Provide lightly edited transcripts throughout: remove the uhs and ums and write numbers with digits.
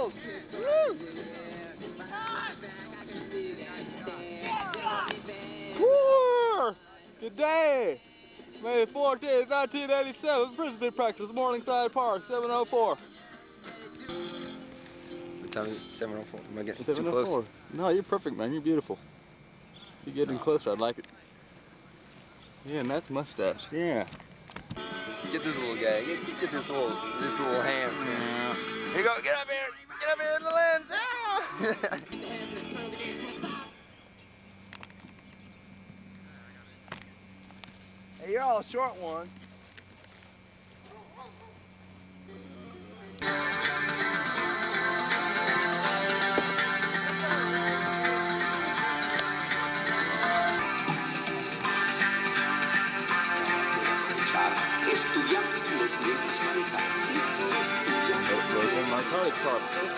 go! Woo! Good day! May 14th, 1987, Prison Practice, Morningside Park, 704. What time is it? 7:04. Am I getting too close? No, you're perfect, man. You're beautiful. If you get in closer, I'd like it. Yeah, and that's mustache. Yeah. Get this little guy. Get this little hand. Yeah. Here you go. Get up here. Get up here in the lens. Ah! Hey, you're all a short one. Those are narcotics officers.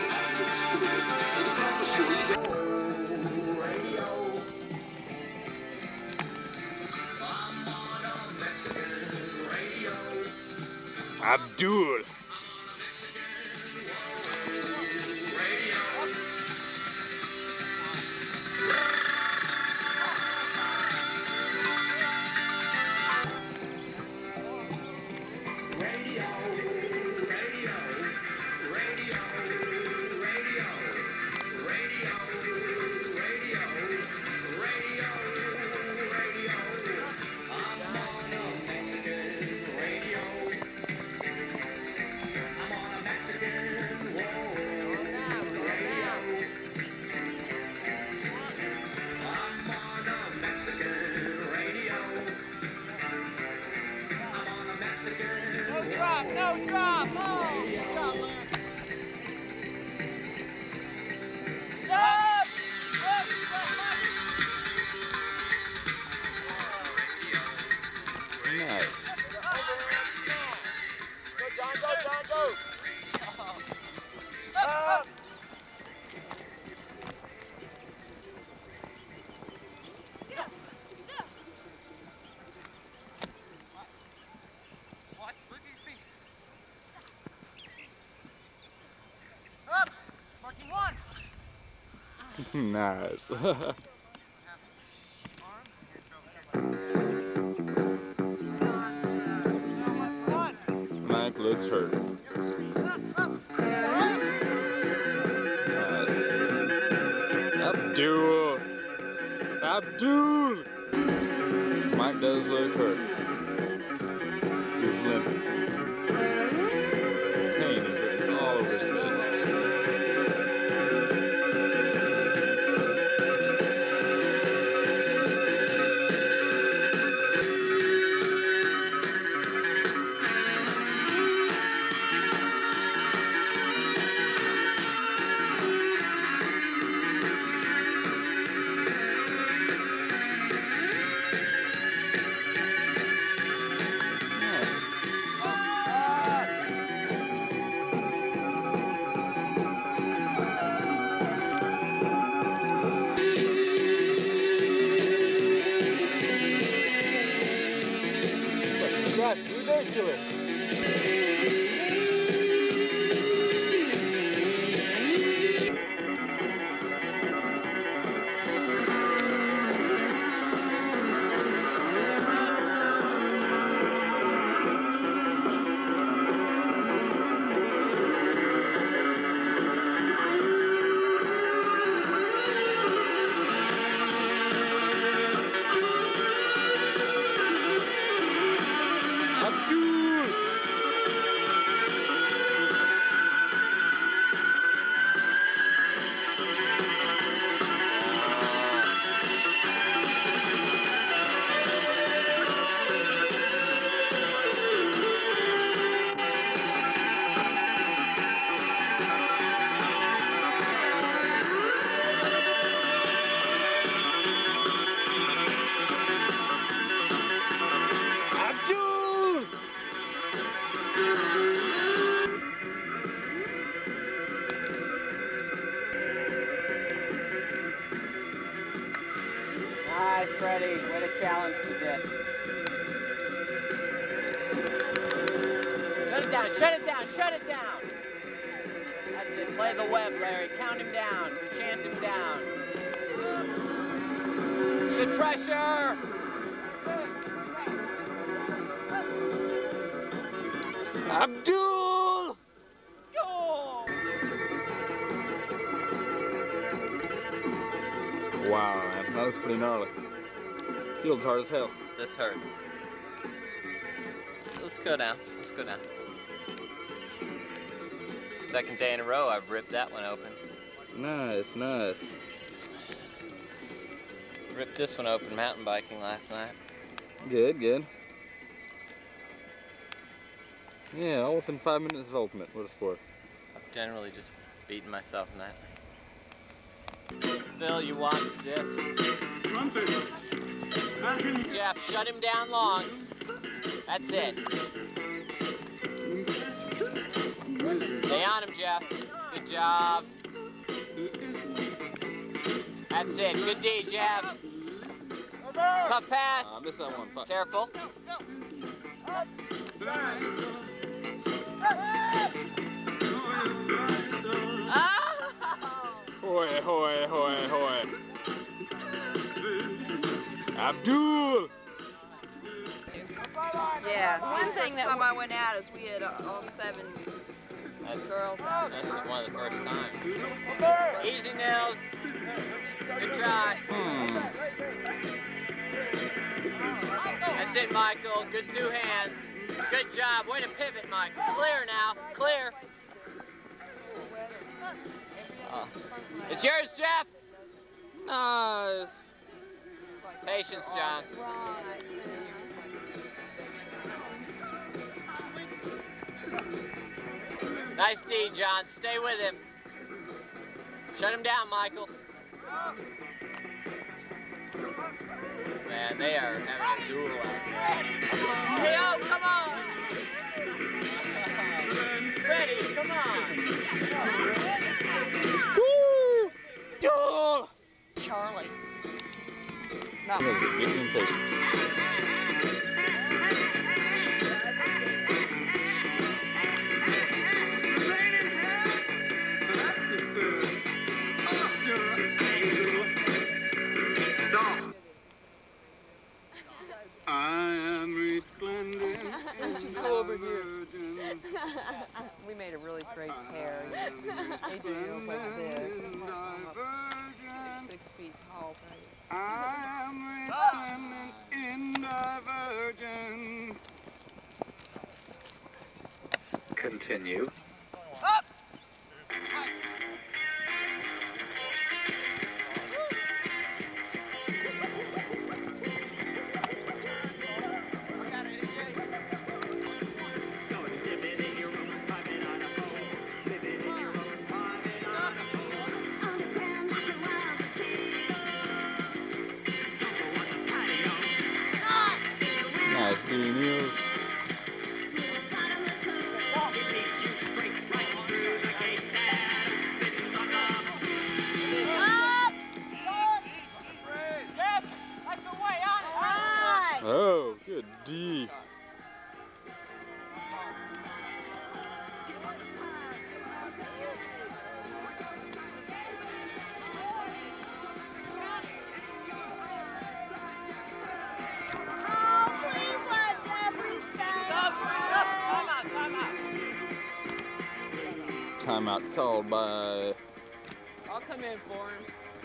Abdul. No drop! Oh! Stop, man! Stop! Nice. Go, John, go, John, go! Up! What? Look at your feet. Up! Marking one! Nice. Mike looks hurt. Abdul! Abdul! Mike does look hurt. He's limping. Pain is written all over his face. That's ridiculous. Nice, Freddie. Way to challenge the bit. Shut it down, shut it down, shut it down! That's it. Play the web, Larry. Count him down. Chant him down. Good pressure. Abdul! Wow, man, that looks pretty gnarly. Field's hard as hell. This hurts. Let's go down. Let's go down. Second day in a row, I've ripped that one open. Nice, nice. Ripped this one open mountain biking last night. Good, good. Yeah, all within 5 minutes of ultimate. What a sport. I've generally just beaten myself in that. Phil, you want this? Jeff, shut him down long. That's it. Stay on him, Jeff. Good job. That's it. Good D, Jeff. Tough pass. I missed that one. Fuck. Careful. Hoy, hoy, hoy, hoy. Abdul! Yeah, one thing that time I went out is we had all 7 girls out. This is one of the first times. Easy, Nils. Good try. That's it, Michael. Good 2 hands. Good job. Way to pivot, Michael. Clear now. Clear. It's yours, Jeff. Nice. Patience, John. Nice D, John. Stay with him. Shut him down, Michael. Man, they are having a duel out there. Hey, oh, come on! Freddie, come on! Woo! Duel! Charlie. Getting impatient. I am resplendent. Just go over here. We made a really great pair. They do like this. 6 feet tall. I am resplendent in divergence. Continue. Nice D, Nils. Oh, good D. Timeout called by. I'll come in for him.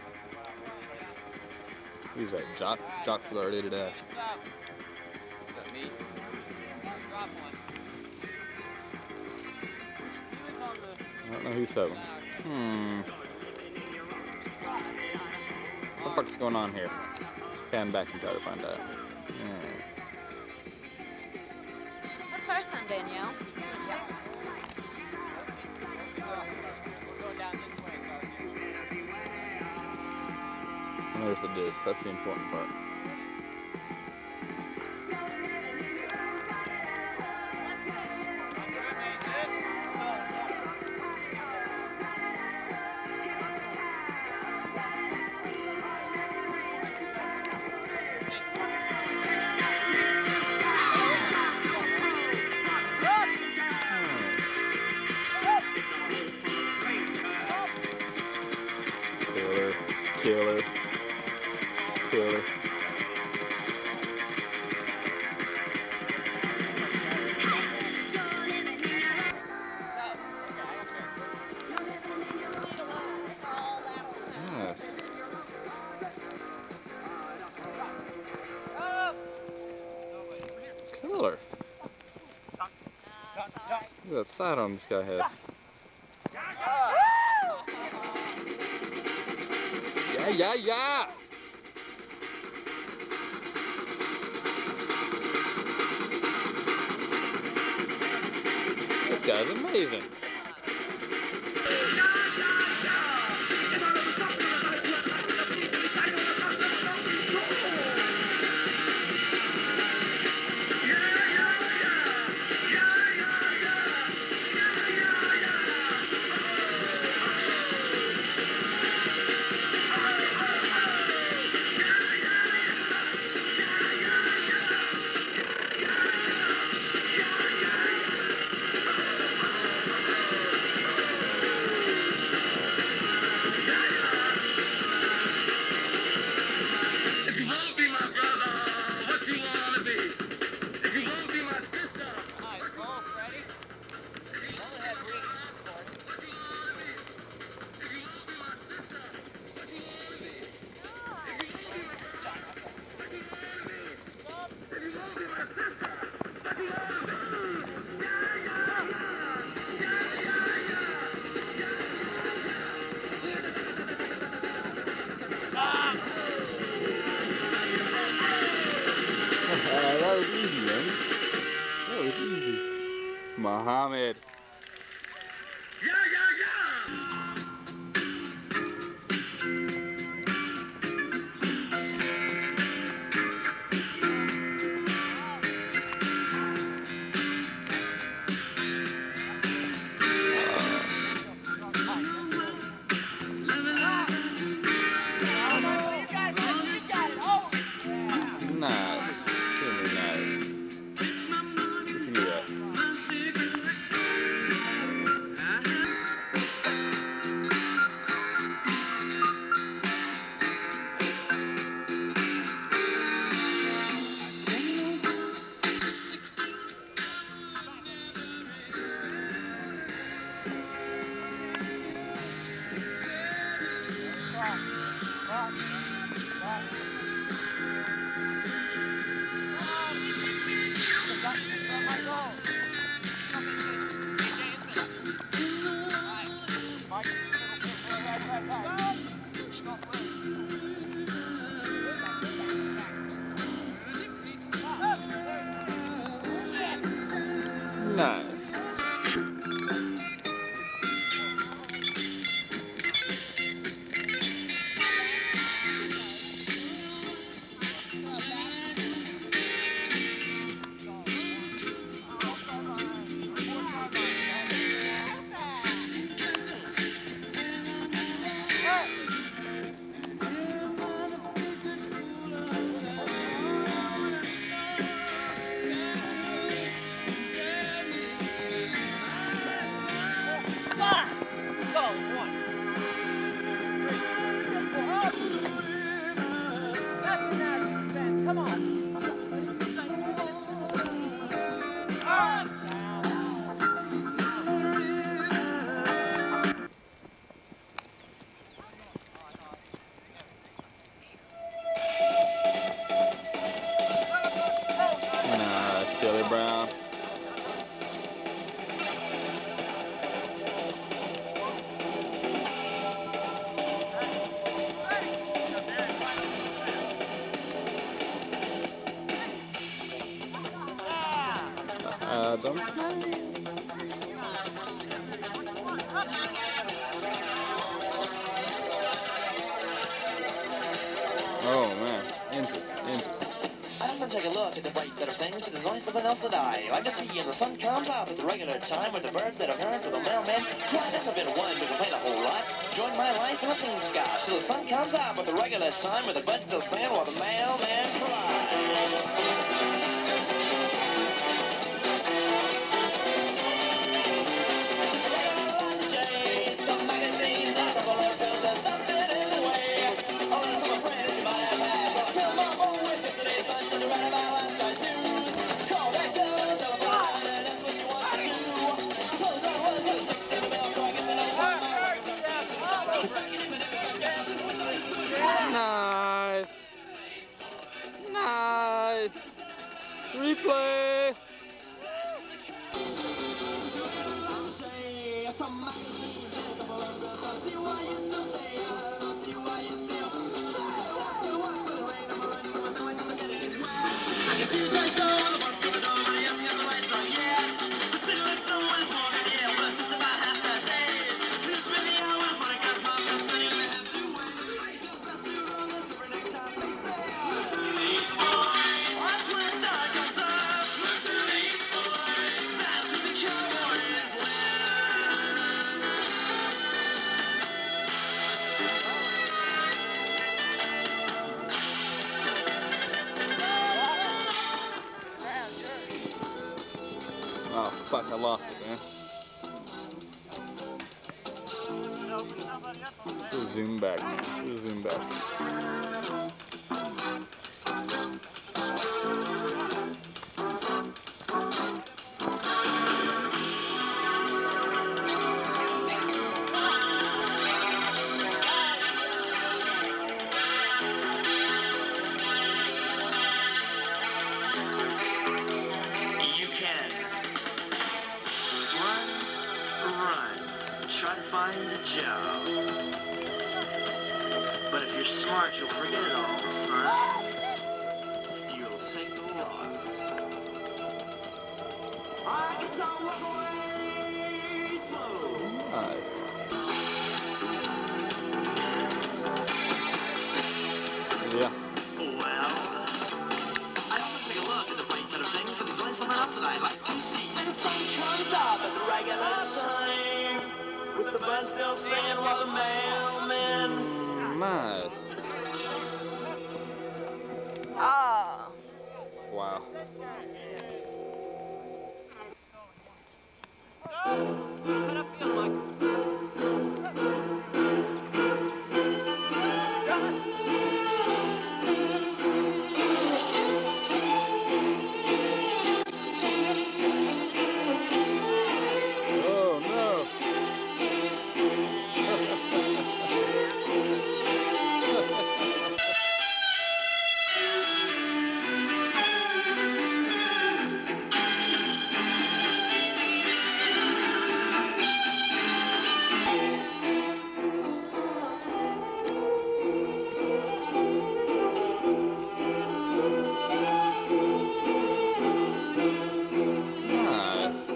He's like Jock Florida today. What's up, me? Drop one. I don't know who's 7. What the fuck's going on here? Let's pan back and try to find out. What's our son, Danielle? And there's the disc. That's the important part. Killer. Killer. Nice. Killer. Look at that sidearm this guy has. Yeah, yeah, yeah! This guy's amazing. That was easy, man. That was easy. Muhammad. Nice. Extremely nice. You can do that. Nice. Nice, Kelly Brown. Don't Oh man, interesting, interesting. I'm gonna take a look at the bright side of things, but there's only something else that I like to see. And the sun comes out at the regular time with the birds that have heard for the mailman. Try never been one to complain a whole lot. Join my life in a thing sky. So the sun comes out with the regular time with the birds still sing while the mailman flies. Just a regular chase, the magazines, a couple of pills, there's something in the way. Oh fuck, I lost it, man. Should've zoomed back, man. Should've zoomed back. You can run, try to find a job. But if you're smart, you'll forget it all, son. You'll take the loss. I guess I'll walk away slow. Nice. Yeah. Well, I always take a look at the bright side of things, but there's always something else that I'd like to see. And the sun comes up at the regular time, with the birds still singing while the mailman. Nice. Ah. Wow. Oh no. Nice.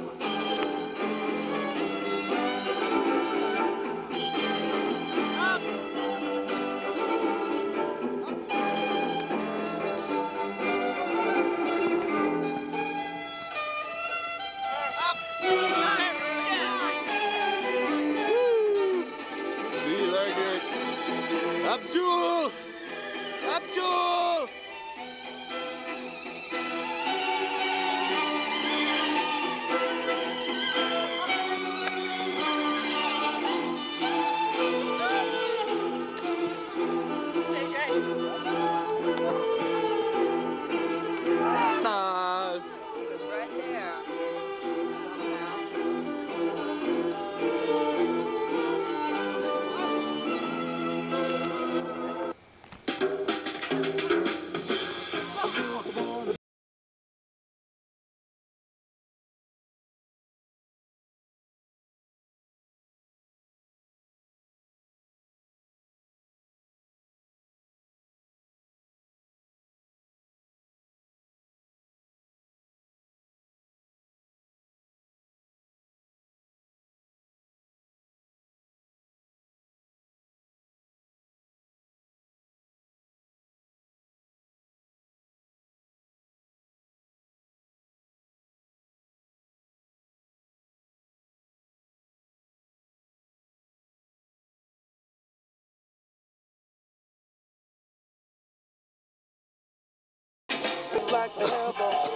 Do you like it? Abdul! Abdul! Nice. He was right there. Like the hellball.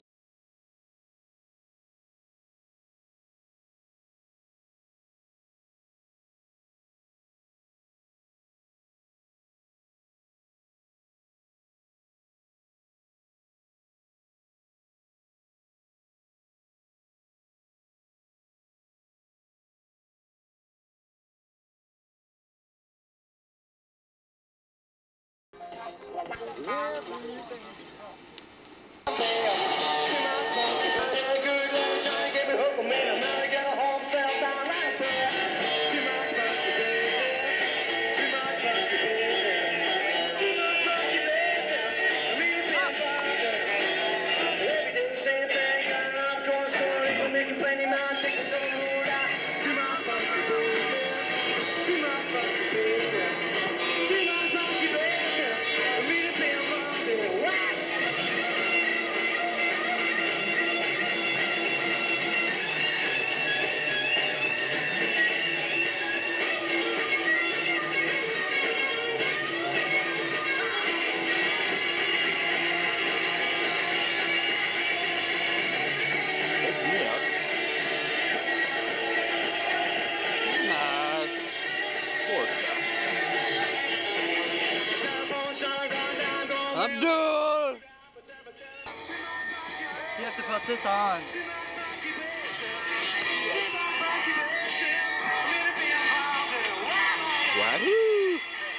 That's me up. Duel! You have to put this on. Wahoo!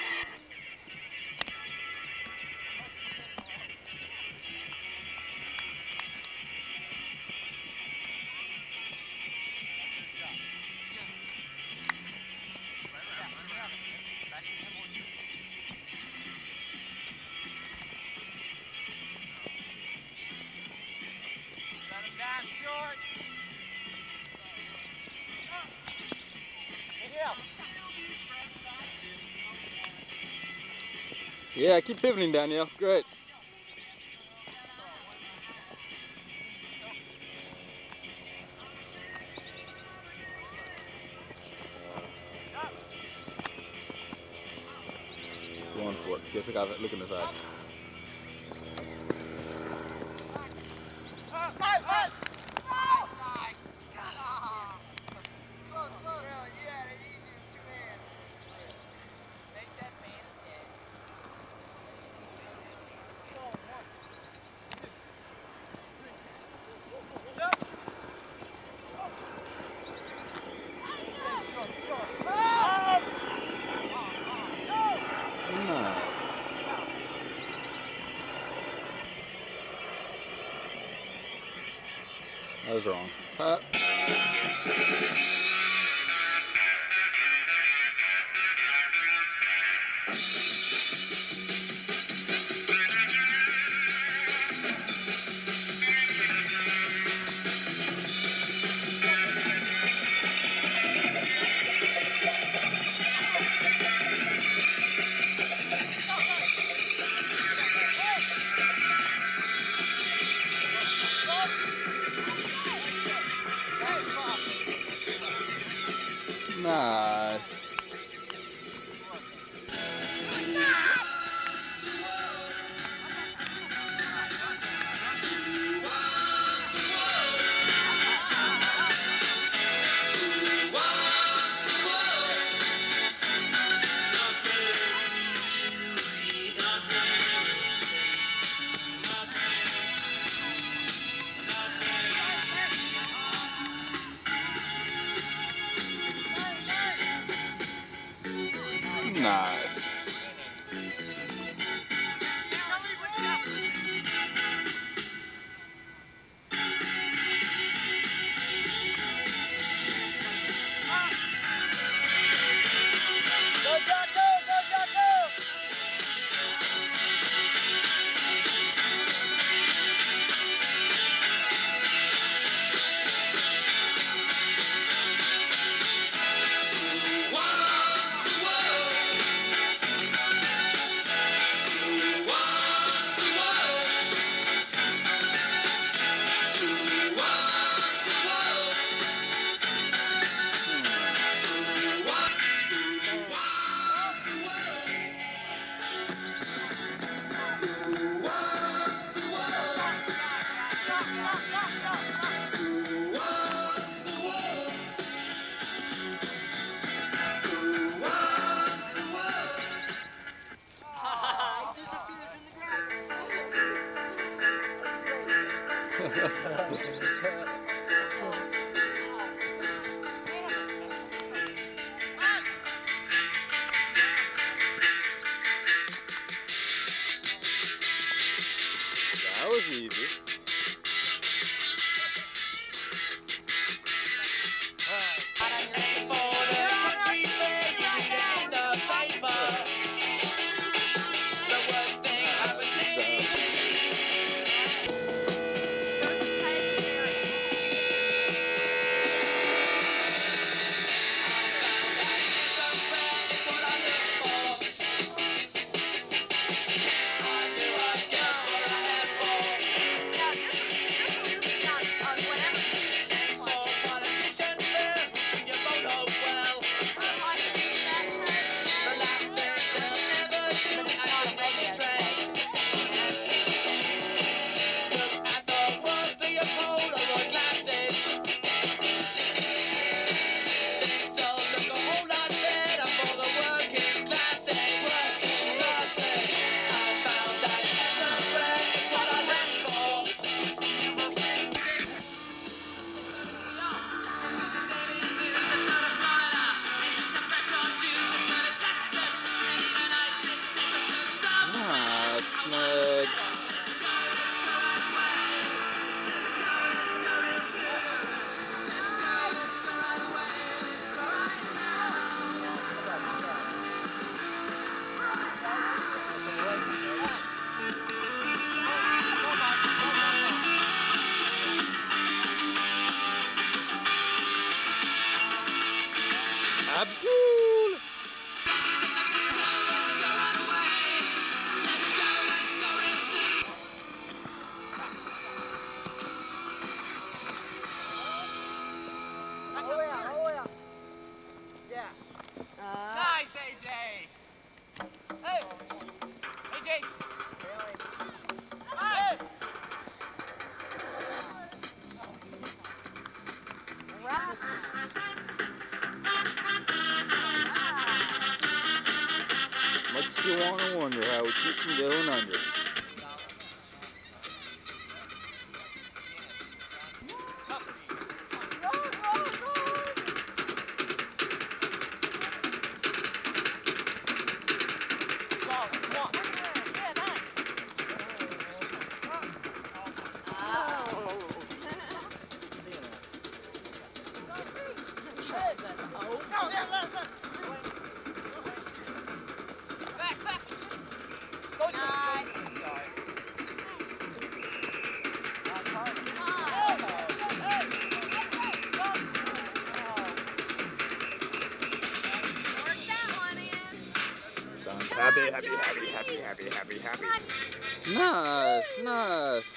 Down short. Good deal. Yeah, keep pivoting, Danielle. Great. It's 1 foot. Here's the guy that looking aside. Nice. That was wrong. Nice. Nice. Abdul! Nice, AJ! Hey! AJ! Hey! Makes you want to wonder how we keep from going under. Sounds happy, happy, happy, happy, happy, happy, happy. Nice, nice.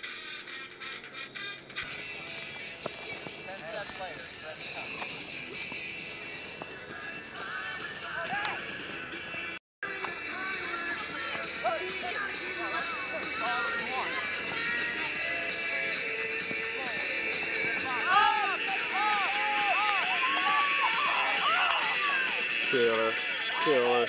Killer, killer.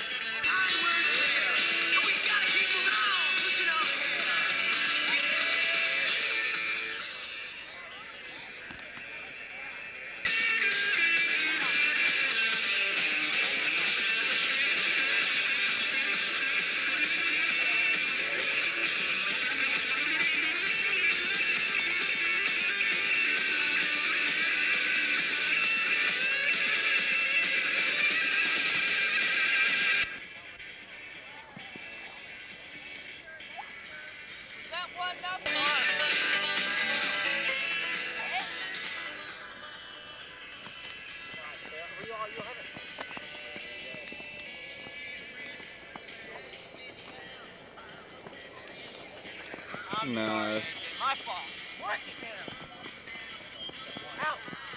Nice. My fault. Work it, man. Out.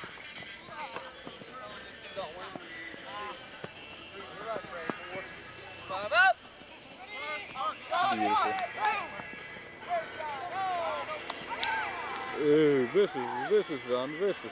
Five up. Beautiful. Ooh, vicious, son, vicious.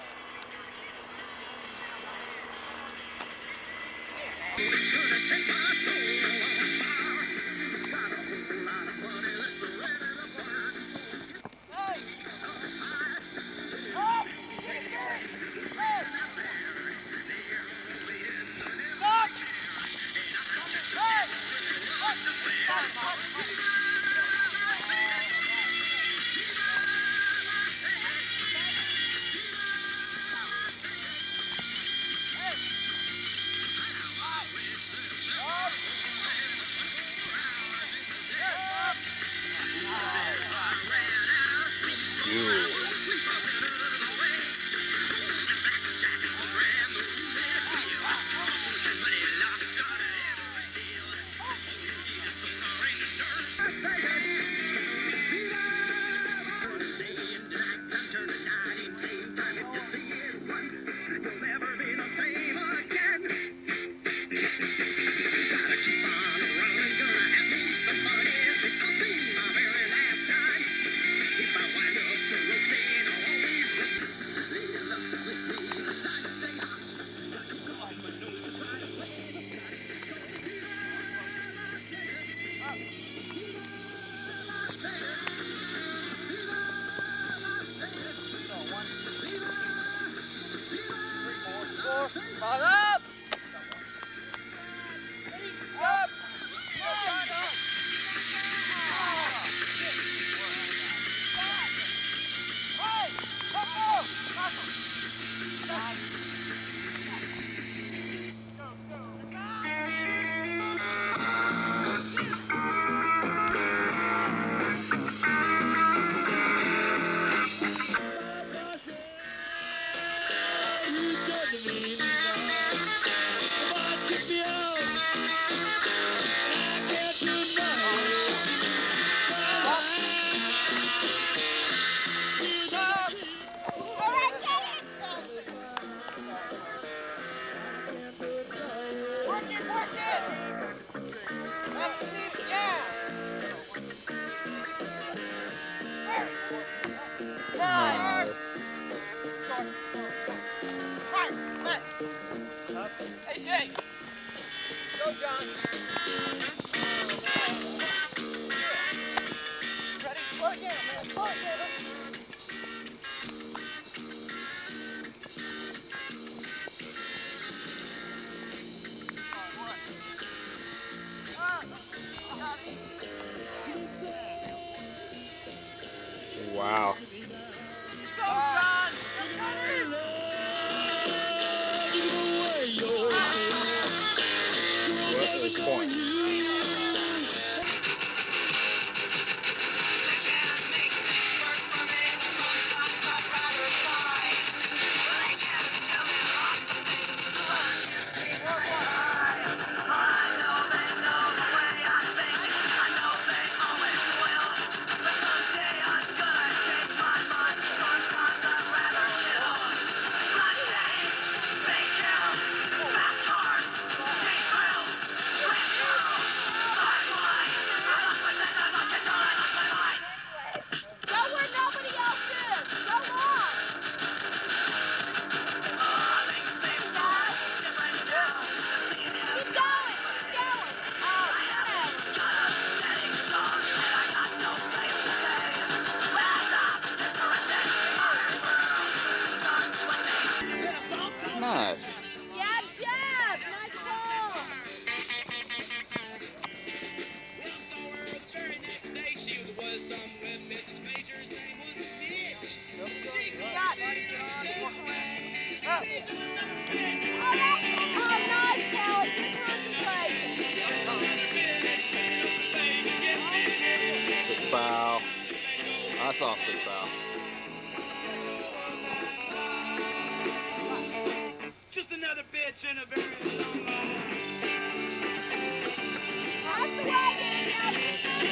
Five up. Up. Nice. Hey, Jake. Go, John. Ready? Slow it down, man. Slow it down. Wow. What a point. Nice. Jab, jab! Nice ball! Got it. Oh, nice, Kelly. Good concentration. Good foul. That's off the foul. Just another bitch in a very long line. That's the way, Daniel.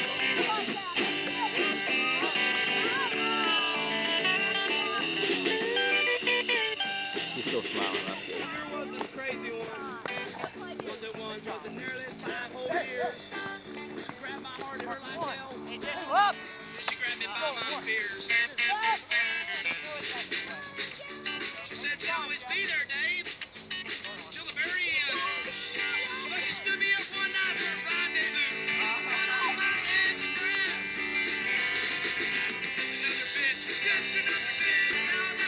He's still smiling. That's good. There was this crazy one. Was it one? Was it nearly 5 whole years? She grabbed my heart in her like hell. Up! She grabbed me by my fears. She said she'd always be there, Dave. Till the very end. But she stood me up one night for a rendezvous. And all my ex-friends. Just another bitch. Just another bitch. Now I'm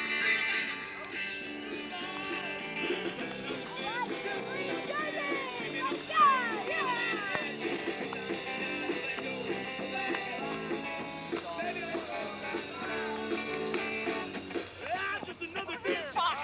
just another bitch.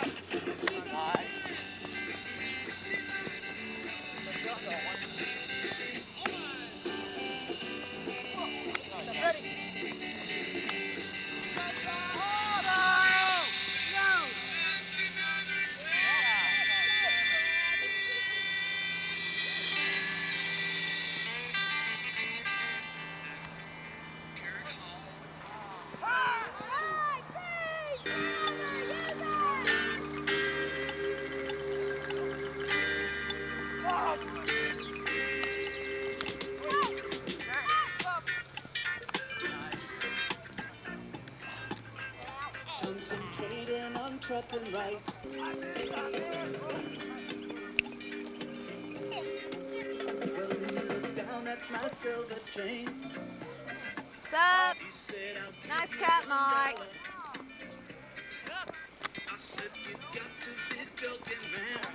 Concentrating on trucking right. When you look down at my silver chain, What's up? you said I'll Nice cut, Mike. I said you got to be joking, man.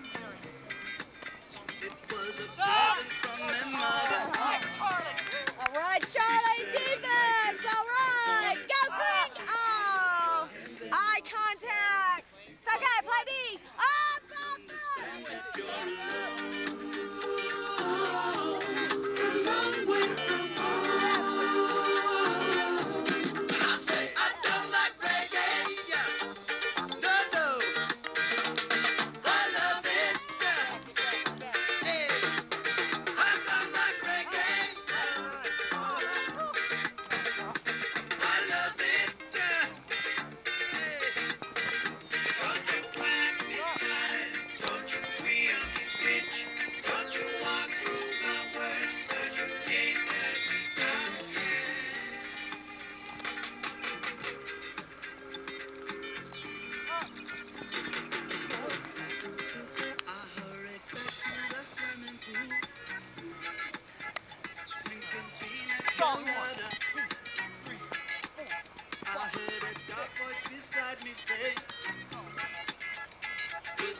It was a present from my mother. All right, Charlie, defense. All right, go Queen. Oh, eye contact. It's okay, play D. Up, up, I say I don't like rain.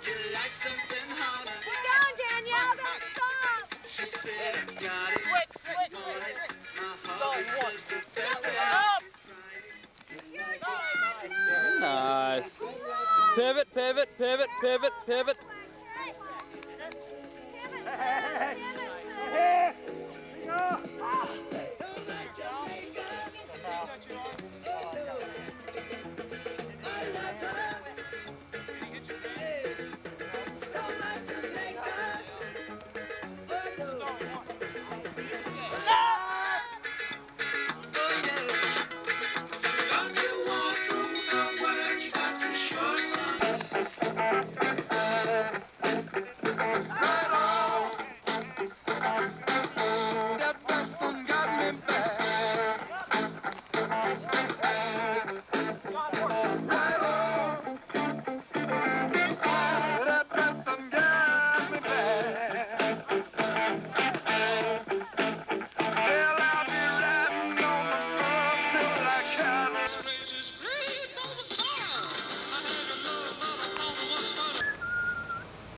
you like something harder? Keep going, Danielle. Don't stop. She said, I got it. Switch. My heart is just the best way. Nice. Pivot, pivot, pivot, pivot, pivot. Pivot.